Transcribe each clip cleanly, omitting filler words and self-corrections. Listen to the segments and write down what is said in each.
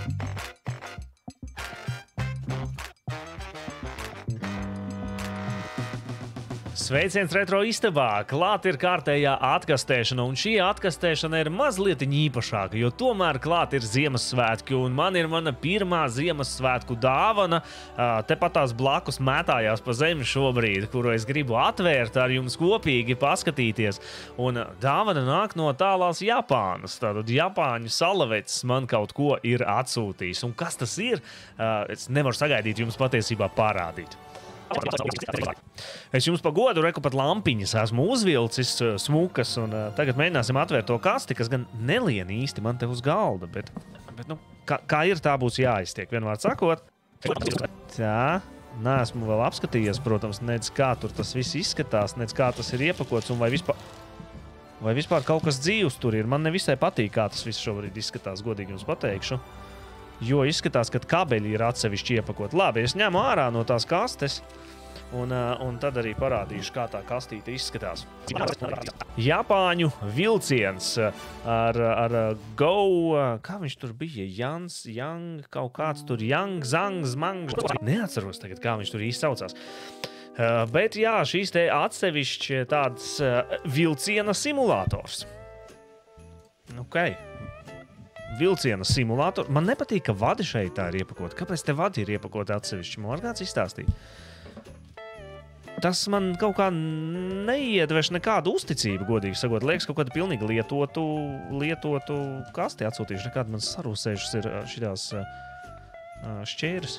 Sveiciens retro istabā! Klāt ir kārtējā atkastēšana, un šī atkastēšana ir mazliet īpašāka, jo tomēr klāt ir Ziemassvētki, un man ir mana pirmā Ziemassvētku dāvana. Tepat tās blakus mētājās pa zemi šobrīd, kuru es gribu atvērt ar jums kopīgi paskatīties. Un dāvana nāk no tālās Japānas. Tātad Japāņu salavecs man kaut ko ir atsūtījis. Un kas tas ir? Es nevaru sagaidīt jums patiesībā parādīt. Es jums pa godu reku pat lampiņas esmu uzvilcis smukas, un tagad mēģināsim atvērt to kasti, kas gan nelien īsti man te uz galda, bet nu, kā ir, tā būs jāiztiek, vienvārds sakot. Tā, neesmu vēl apskatījies, protams, nec kā tur tas viss izskatās, nec kā tas ir iepakots, un vai vispār kaut kas dzīvs tur ir. Man nevisai patīk, kā tas viss šobrīd izskatās, godīgi jums pateikšu. Jo izskatās, ka kabeļi ir atsevišķi iepakot. Labi, es ņemu ārā no tās kastes, un tad arī parādīšu, kā tā kastīte izskatās. Japāņu vilciens ar Go, kā viņš tur bija? Yang, kaut kāds tur, Yang, Zang, Zmang. Neatceros tagad, kā viņš tur īsti saucās. Bet jā, šīs te atsevišķi tāds vilciena simulators. Okay. Vilciena simulātoru. Man nepatīk, ka vadi šeit tā ir iepakota. Kāpēc te vadi ir iepakota atsevišķi? Man var kāds izstāstīt. Tas man kaut kā neiedveš nekādu uzticību, godīgi sakot. Liekas, kaut kādu pilnīgi lietotu kasti atsūtīšu. Nekādi man sarūsējušas ir šitās šķēres.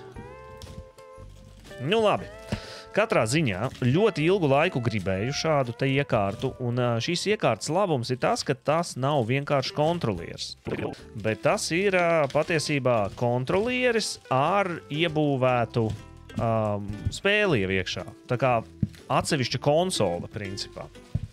Nu labi. Katrā ziņā ļoti ilgu laiku gribēju šādu te iekārtu, un šīs iekārtas labums ir tas, ka tas nav vienkārši kontrolieris. Bet tas ir patiesībā kontrolieris ar iebūvētu spēli jau iekšā. Tā kā atsevišķa konsola, principā.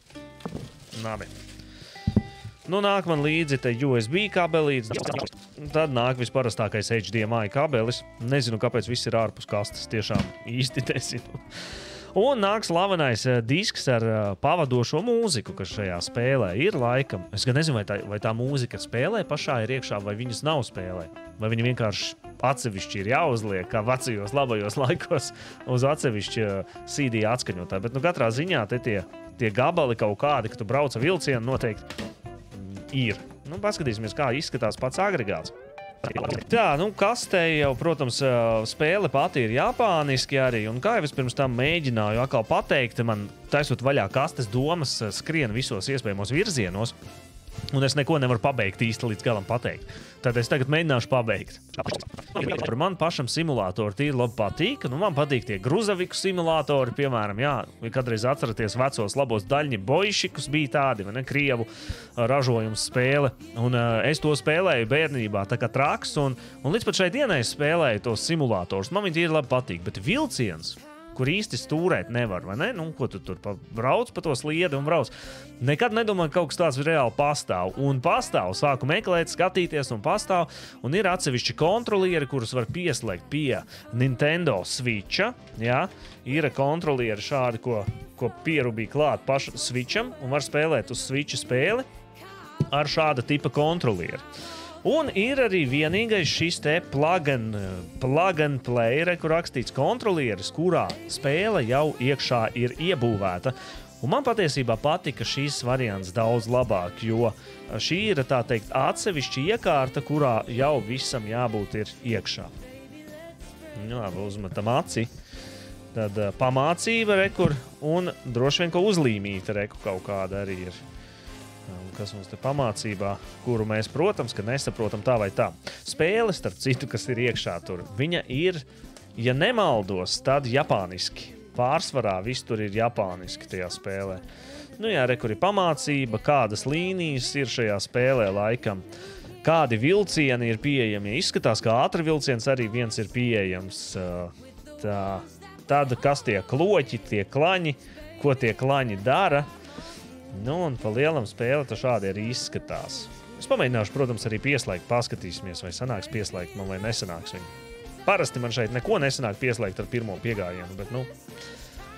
Labi. Nu, nāk man līdzi te USB kabelīts, tad nāk visparastākais HDMI kabelis. Nezinu, kāpēc viss ir ārpus kastes, tiešām īsti nezinu. Un nāk slavenais disks ar pavadošo mūziku, kas šajā spēlē ir laikam. Es gan nezinu, vai tā mūzika spēlē pašā ir iekšā, vai viņas nav spēlē. Vai viņa vienkārši atsevišķi ir jāuzliek, kā vecajos labajos laikos, uz atsevišķi CD atskaņotāji. Bet nu katrā ziņā te tie gabali kaut kādi, ka tu brauc ar vilcienu, noteikti ir. Nu, paskatīsimies, kā izskatās pats agregāts. Tā, nu, kastē jau, protams, spēle pati ir japāniski arī, un kā jau es pirms tam mēģināju atkal pateikt, man taisot vaļā kastes domas skrien visos iespējamos virzienos, un es neko nevaru pabeigt īsti līdz galam pateikt. Tad es tagad mēģināšu pabeigt. Par man pašam simulātoru tīri labi patīk. Nu, man patīk tie gruzaviku simulātori, piemēram, jā, vai kādreiz atceraties vecos labos daļņi boišikus bija tādi, vai ne, Krievu ražojums spēle. Un es to spēlēju bērnībā tā kā traks, un līdz pat šai dienai es spēlēju tos simulātorus. Man viņi tīri labi patīk, bet vilciens, kur īsti stūrēt nevar, vai ne? Nu, ko tu tur brauc pa to sliedi un brauc. Nekad nedomāju, ka kaut kas tāds reāli pastāv. Un pastāv, sāku meklēt, skatīties un pastāv. Un ir atsevišķi kontrolieri, kurus var pieslēgt pie Nintendo Switcha. Jā, ir kontrolieri šādi, ko pierubīja klāt pašu Switcham un var spēlēt uz Switcha spēli ar šāda tipa kontrolieri. Un ir arī vienīgais šis te plug and play, kur rakstīts kontrolieris, kurā spēle jau iekšā ir iebūvēta. Un man patiesībā patika šīs variants daudz labāk, jo šī ir, tā teikt, atsevišķa iekārta, kurā jau visam jābūt ir iekšā. Jā, uzmetam aci. Tad pamācība rekur un droši vien, ka uzlīmīta reku kaut kāda arī ir. Kas mums te pamācībā, kuru mēs, protams, ka nesaprotam tā vai tā. Spēle, starp citu, kas ir iekšā tur, viņa ir, ja nemaldos, tad japāniski. Pārsvarā viss tur ir japāniski tajā spēlē. Nu jā, kur ir pamācība, kādas līnijas ir šajā spēlē laikam, kādi vilcieni ir pieejami. Izskatās, ka ātri vilciens arī viens ir pieejams. Tad, kas tie kloķi, tie klaņi, ko tie klaņi dara. Nu, un pa lielam spēle tā šādi arī izskatās. Es pamēģināšu, protams, arī pieslēgt, paskatīsimies, vai sanāks pieslēgt man vai nesanāks viņu. Parasti man šeit neko nesanāk pieslēgt ar pirmo piegājienu, bet, nu,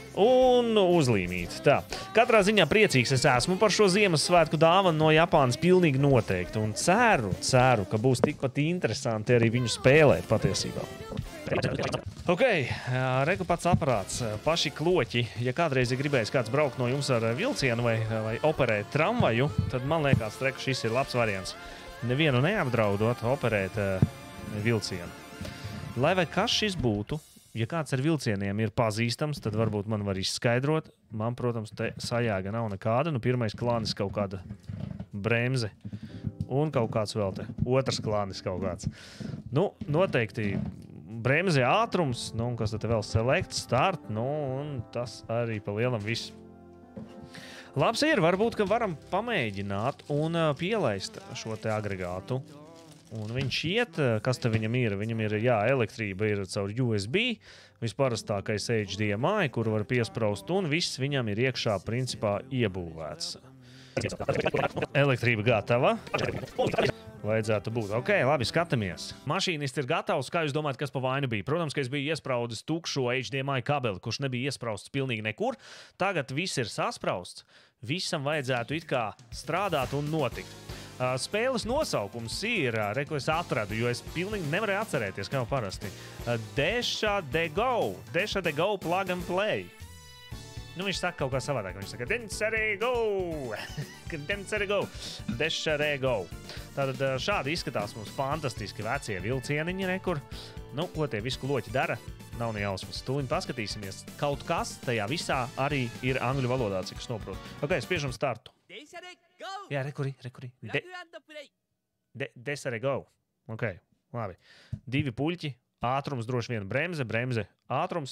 Un uzlīmīt. Tā. Katrā ziņā priecīgs es esmu par šo Ziemassvētku dāvanu no Japānas pilnīgi noteikti. Un ceru, ka būs tikpat interesanti arī viņu spēlēt patiesībā. Ok, reku pats aparāts. Paši kloķi. Ja kādreiz ir gribējis kāds braukt no jums ar vilcienu vai operēt tramvaju, tad man liekas, reku šis ir labs variants. Nevienu neapdraudot operēt vilcienu. Lai vai kas šis būtu, ja kāds ar vilcieniem ir pazīstams, tad varbūt man var izskaidrot. Man, protams, te sajēga nav nekāda. Nu, pirmais klānis kaut kāda bremze. Un kaut kāds vēl te. Otrs klānis kaut kāds. Nu, noteikti bremze ātrums. Nu, un kas te vēl select, start. Nu, un tas arī pa lielam viss. Labs ir, varbūt, ka varam pamēģināt un pielaist šo te agregātu. Un viņš iet, kas te viņam ir? Viņam ir, jā, elektrība ir caur USB, visparastākais HDMI, kuru var piespraust, un viss viņam ir iekšā, principā, iebūvēts. Elektrība gatava. Vajadzētu būt. Ok, labi, skatāmies. Mašīnists ir gatavs. Kā jūs domājat, kas pa vainu bija? Protams, ka es biju iespraudis tukšo HDMI kabeli, kurš nebija iesprausts pilnīgi nekur. Tagad viss ir sasprausts. Visam vajadzētu it kā strādāt un notikt. Spēles nosaukums ir, reku es atradu, jo es pilnīgi nevarēju atcerēties, kā jau parasti. Desha de Go. Desha de Go plug and play. Nu, viņš saka kaut kā savādāk. Viņš saka, Densere Go. Densere Go. Desha de Go. Tātad šādi izskatās mums fantastiski vecie vilcieniņi, rekur. Nu, ko tie visi kloķi dara? Nav ne jausmas. Tūliņ paskatīsimies. Kaut kas tajā visā arī ir angļu valodā, cik es noprotu. Ok, spiežam startu. Jā, rekuri. Desare Go. Ok, labi. Divi puļķi, ātrums droši vien bremze, ātrums.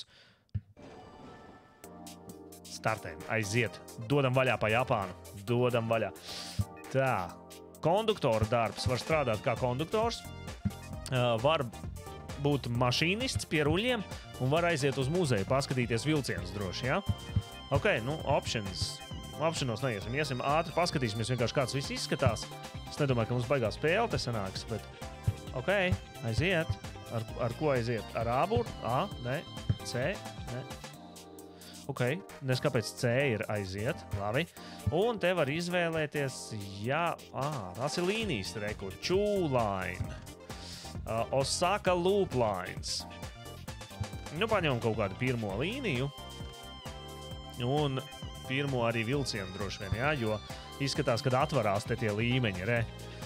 Startējam, aiziet. Dodam vaļā pa Japānu. Dodam vaļā. Tā, konduktora darbs var strādāt kā konduktors. Var būt mašīnists pie ruļiem un var aiziet uz muzeju, paskatīties vilcienus droši, jā? Ok, nu, optionos neiesim. Iesim ātri, paskatīsimies vienkārši kāds viss izskatās. Es nedomāju, ka mums baigā spēle te sanāks, bet... Ok, aiziet. Ar ko aiziet? Ar āburu? A, ne. C, ne. Ok, nes kāpēc C ir aiziet. Labi. Un te var izvēlēties, jā, tas ir līnijas, reku. Chu line. Osaka loop lines. Nu, paņemam kaut kādu pirmo līniju. Un... pirmo arī vilcienu droši vien, jā, jo izskatās, kad atvarās te tie līmeņi, re.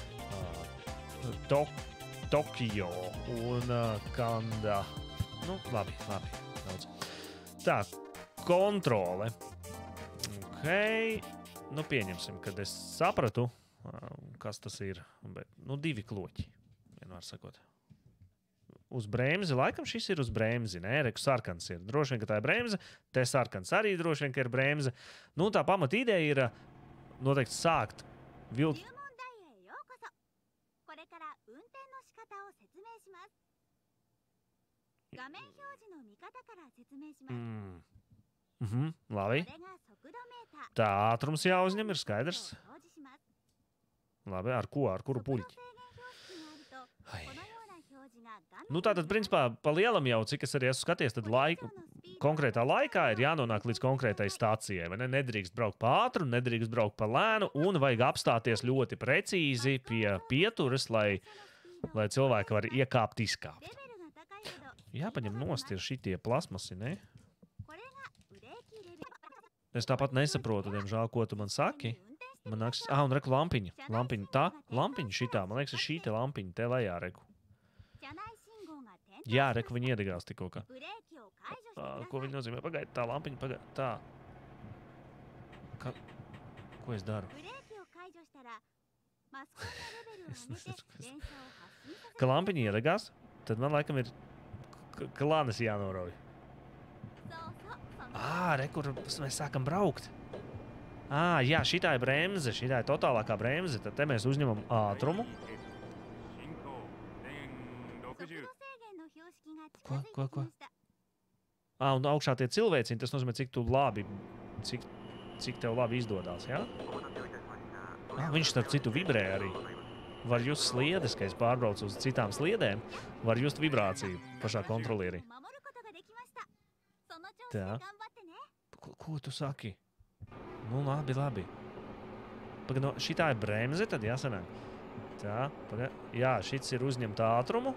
Tokio un Kanda. Nu, labi. Daudz. Tā, kontrole. Ok. Nu, pieņemsim, kad es sapratu, kas tas ir. Bet, nu, divi kloķi, vienmēr sakot. Uz bremzi, laikam šis ir uz bremzi, nē, reku sarkans ir. Droši vien, ka tā ir bremze, te sarkans arī droši vien, ka ir bremze. Nu, tā pamata ideja ir noteikti sākt vilkt. Labi. Tā, ātrums jāuzņem, ir skaidrs. Labi, ar ko? Ar kuru puļķi? Nu, tātad, principā, pa lielam jau, cik es arī esmu skaties, tad konkrētā laikā ir jānonāk līdz konkrētai stācijai. Vai ne? Nedrīkst braukt pa ātru, nedrīkst braukt pa lēnu, un vajag apstāties ļoti precīzi pie pieturas, lai cilvēki var iekāpt, izkāpt. Jāpaņem nost ir šitie plasmasi, ne? Es tāpat nesaprotu, diemžēl, ko tu man saki. Man nāks, un reku lampiņa. Lampiņa tā, lampiņa šitā. Man liekas, šī te lampiņa te lejā, reku. Jā, reku, viņi iedegās tikko kā. Ko viņi nozīmē? Pagaid, tā lampiņa, pagaid, tā. Ko es daru? Es nezinu, kas. Ka lampiņa iedegās, tad man laikam ir klānes jānorauj. Reku, mēs sākam braukt. Jā, šitā ir bremze, šitā ir totālākā bremze, tad te mēs uzņemam ātrumu. Ko? Un augšā tie cilvēciņi, tas nozīmē, cik tu labi, cik tev labi izdodās, jā? Viņš starp citu vibrē arī. Var just sliedes, ka es pārbraucu uz citām sliedēm, var just vibrāciju pašā kontrolierī. Tā. Ko tu saki? Nu, labi. Pagaid, no, šitā ir bremze, tad jāsanāk. Tā, pagaid. Jā, šits ir uzņemt ātrumu.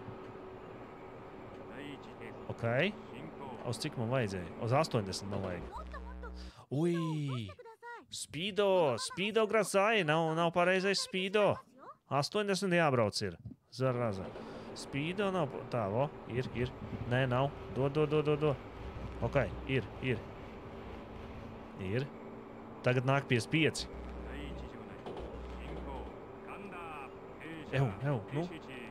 Ok. Uz cik man vajadzēja? Uz 80 man vajag. Ui! Speedo grasai, nav pareizais speedo. 80 jābrauc ir. Zaraza. Speedo nav, tā, vo, ir. Nē, nav. Dod. Ok, ir. Tagad nāk 55. Nu.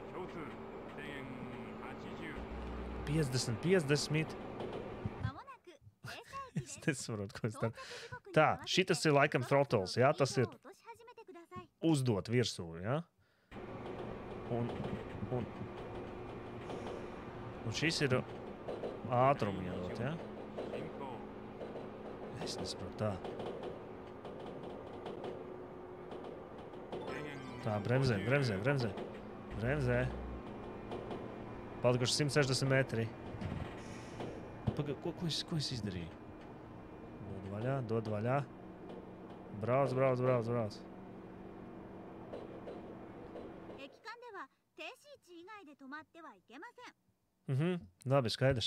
50. Es nesaprotu, ko es tā. Tā, šitas ir laikam throttles, jā? Tas ir uzdot virsū, jā? Un šis ir ātrumu jādot, jā? Es nesaprotu, tā. Tā, bremzē. Palikuši 160 metri. Paga, ko es izdarīju? Dod vaļā. Brauc. Labi, skaidrs.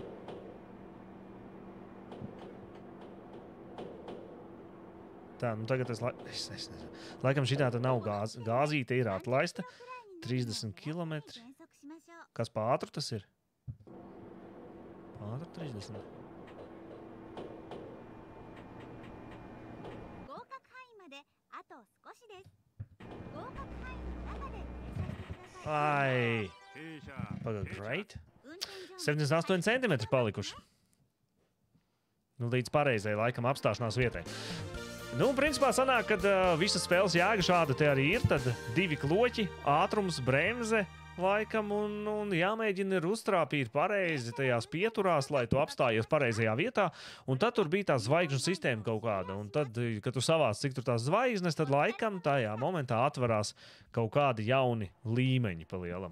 Tā, nu tagad es nezinu. Laikam šitā tad nav gāzīte ir atlaista. 30 kilometri. Kas pa ātru tas ir? Ātru 30. Ai! Pagad, great. 78 centimetri palikuši. Nu, līdz pareizai laikam apstāšanās vietai. Nu, principā sanāk, kad visas spēles jēga šāda te arī ir, tad 2 kloķi, ātrums, bremze laikam un jāmēģina ir uztrāpīt pareizi tajās pieturās, lai tu apstājies pareizajā vietā, un tad tur bija tā zvaigžņu sistēma kaut kāda, un tad, kad tu savāc, cik tur tās zvaigznes, tad laikam tajā momentā atverās kaut kādi jauni līmeņi pa lielam.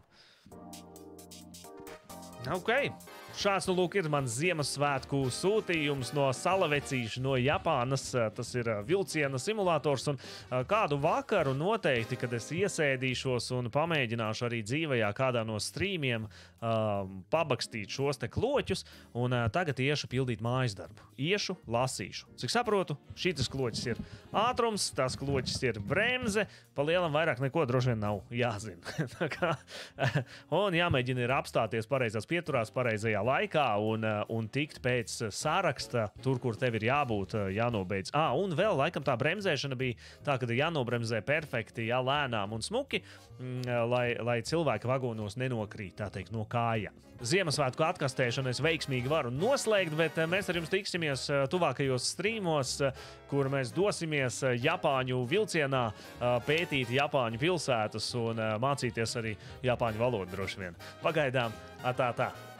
Ok. Šāds, nu, lūk, ir mans Ziemassvētku sūtījums no Salavecīša, no Japānas. Tas ir vilciena simulators, un kādu vakaru noteikti, kad es iesēdīšos un pamēģināšu arī dzīvajā kādā no strīmiem pabakstīt šos te kloķus, un tagad iešu pildīt mājas darbu. Iešu, lasīšu. Cik saprotu, šitas kloķis ir ātrums, tas kloķis ir bremze, pa lielam vairāk neko droši vien nav jāzina. Un jāmēģina ir apstāties pareizās pieturās, pareizajā laikā un tikt pēc sāraksta, tur, kur tev ir jābūt, jānobeidz. Un vēl, laikam, tā bremzēšana bija tā, ka jānobremzē perfekti, lēnām un smuki, lai cilvēki vagonos nenokrīt, tā teikt, no kājām. Ziemassvētku atkastēšanu es veiksmīgi varu noslēgt, bet mēs ar jums tiksimies tuvākajos strīmos, kur mēs dosimies Japāņu vilcienā pētīt Japāņu pilsētas un mācīties arī Japāņu valodu droši vien. Pagaidām, tā.